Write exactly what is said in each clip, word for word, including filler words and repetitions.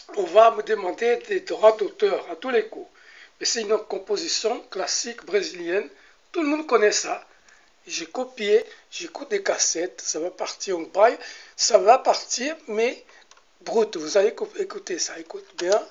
on va me demander des droits d'auteur à tous les coups. Mais c'est une composition classique brésilienne, tout le monde connaît ça. J'ai copié, j'écoute des cassettes, ça va partir en braille, ça va partir, mais brut, vous allez écouter ça, écoute bien.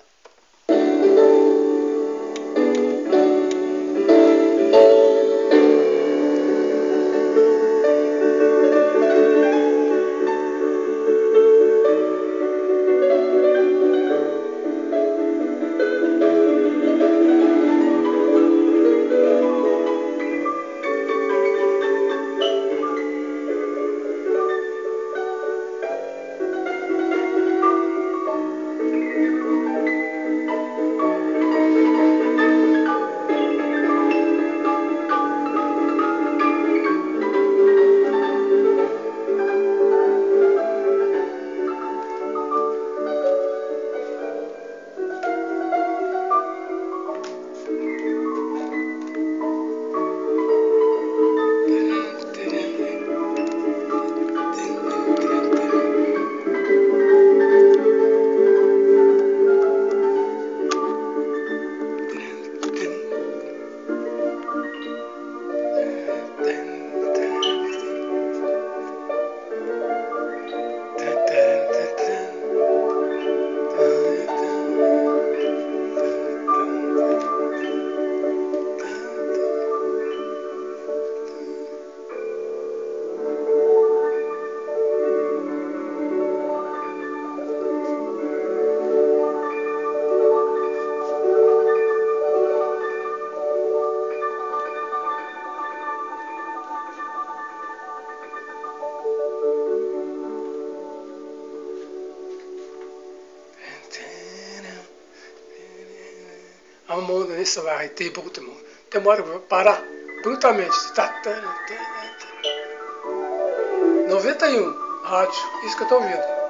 À un moment donné, ça va arrêter brutement. Demora para brutamente. noventa e um, rádio, isso que eu estou ouvindo.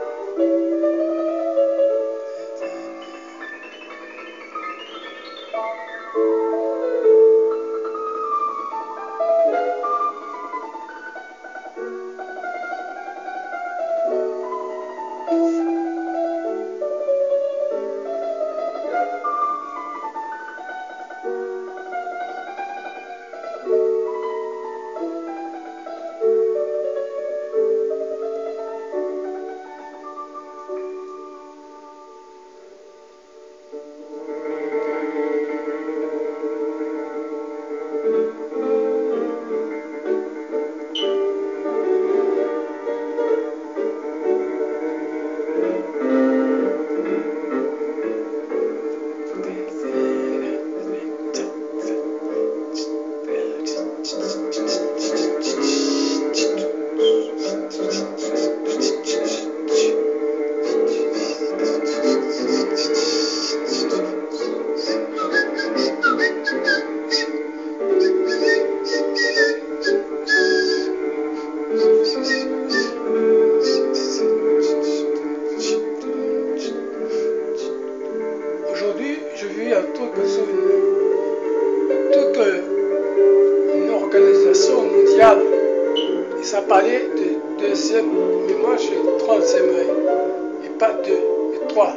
Aujourd'hui, je vis un truc sur une, toute une organisation mondiale. Et ça parlait de deuxième, mais moi j'ai troisième œil. Et pas deux, mais trois.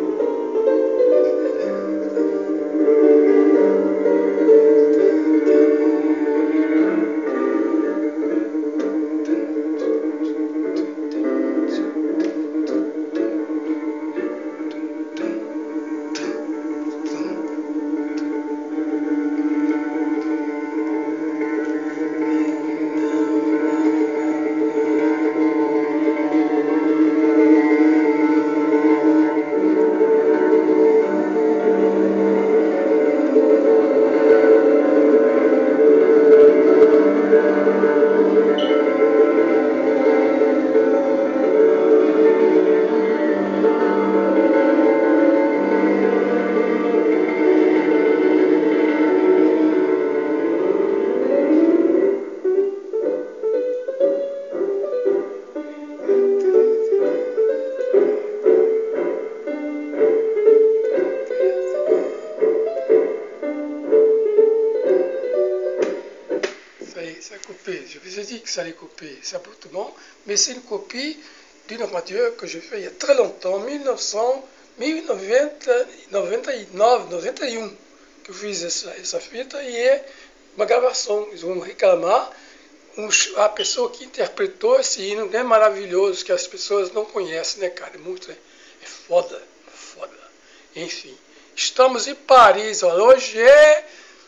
Ça a coupé. Je vous ai dit que ça allait couper, ça brutement, mais c'est une copie d'une radio que j'ai fait il y a très longtemps, mille neuf cent, mil e noventa, noventa e nove, noventa e um que eu fiz essa, essa fita e é uma gravação. Eles vão reclamar. A pessoa que interpretou esse hino é maravilhoso, que as pessoas não conhecem, né, cara? É muito. É foda, foda. Enfim, estamos em Paris, olha. Hoje é.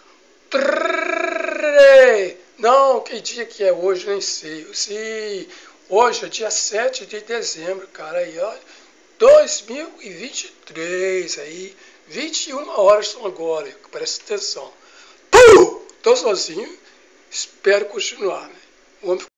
Não, que dia que é hoje, nem sei. Se hoje é dia sete de dezembro, cara, aí, ó. dois mil e vinte e três, aí. vinte e uma horas são agora, presta atenção. Tô sozinho, espero continuar, né? O homem